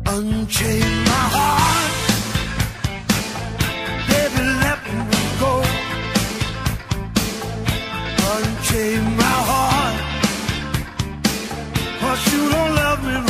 Unchain my heart, baby, let me go. Unchain my heart, 'cause you don't love me